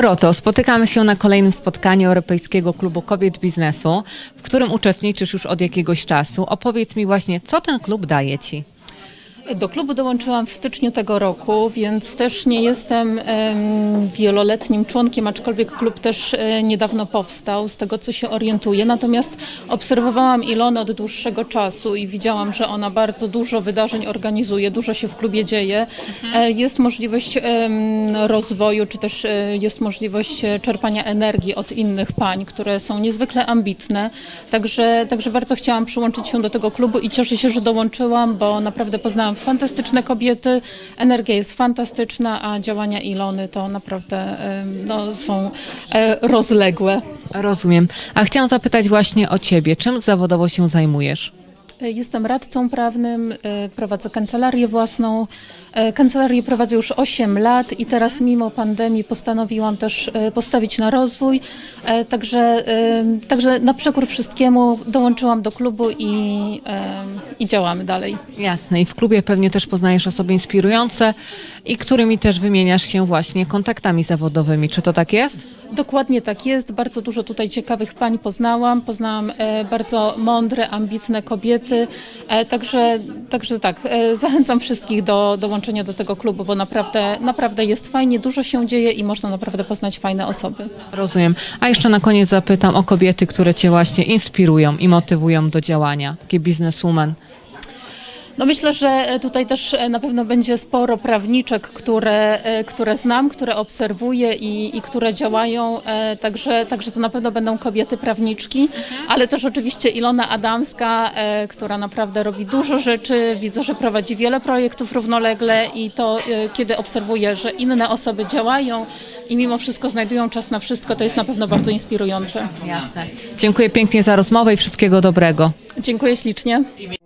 Doroto, spotykamy się na kolejnym spotkaniu Europejskiego Klubu Kobiet Biznesu, w którym uczestniczysz już od jakiegoś czasu. Opowiedz mi właśnie, co ten klub daje Ci? Do klubu dołączyłam w styczniu tego roku, więc też nie jestem wieloletnim członkiem, aczkolwiek klub też niedawno powstał, z tego co się orientuję. Natomiast obserwowałam Ilonę od dłuższego czasu i widziałam, że ona bardzo dużo wydarzeń organizuje, dużo się w klubie dzieje. Jest możliwość rozwoju, czy też jest możliwość czerpania energii od innych pań, które są niezwykle ambitne. Także bardzo chciałam przyłączyć się do tego klubu i cieszę się, że dołączyłam, bo naprawdę poznałam fantastyczne kobiety, energia jest fantastyczna, a działania Ilony to naprawdę są rozległe. Rozumiem. A chciałam zapytać właśnie o Ciebie. Czym zawodowo się zajmujesz? Jestem radcą prawnym, prowadzę kancelarię własną. Kancelarię prowadzę już 8 lat i teraz mimo pandemii postanowiłam też postawić na rozwój. Także na przekór wszystkiemu dołączyłam do klubu i działamy dalej. Jasne. I w klubie pewnie też poznajesz osoby inspirujące i którymi też wymieniasz się właśnie kontaktami zawodowymi. Czy to tak jest? Dokładnie tak jest. Bardzo dużo tutaj ciekawych pań poznałam. Poznałam bardzo mądre, ambitne kobiety. Także tak, zachęcam wszystkich do dołączenia do tego klubu, bo naprawdę jest fajnie, dużo się dzieje i można naprawdę poznać fajne osoby. Rozumiem. A jeszcze na koniec zapytam o kobiety, które Cię właśnie inspirują i motywują do działania. Takie bizneswoman. No myślę, że tutaj też na pewno będzie sporo prawniczek, które znam, które obserwuję i które działają, także to na pewno będą kobiety prawniczki, ale też oczywiście Ilona Adamska, która naprawdę robi dużo rzeczy, widzę, że prowadzi wiele projektów równolegle i to kiedy obserwuję, że inne osoby działają i mimo wszystko znajdują czas na wszystko, to jest na pewno bardzo inspirujące. Jasne. Dziękuję pięknie za rozmowę i wszystkiego dobrego. Dziękuję ślicznie.